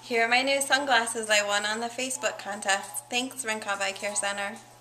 Here are my new sunglasses I won on the Facebook contest. Thanks, Rinkov Eyecare Center.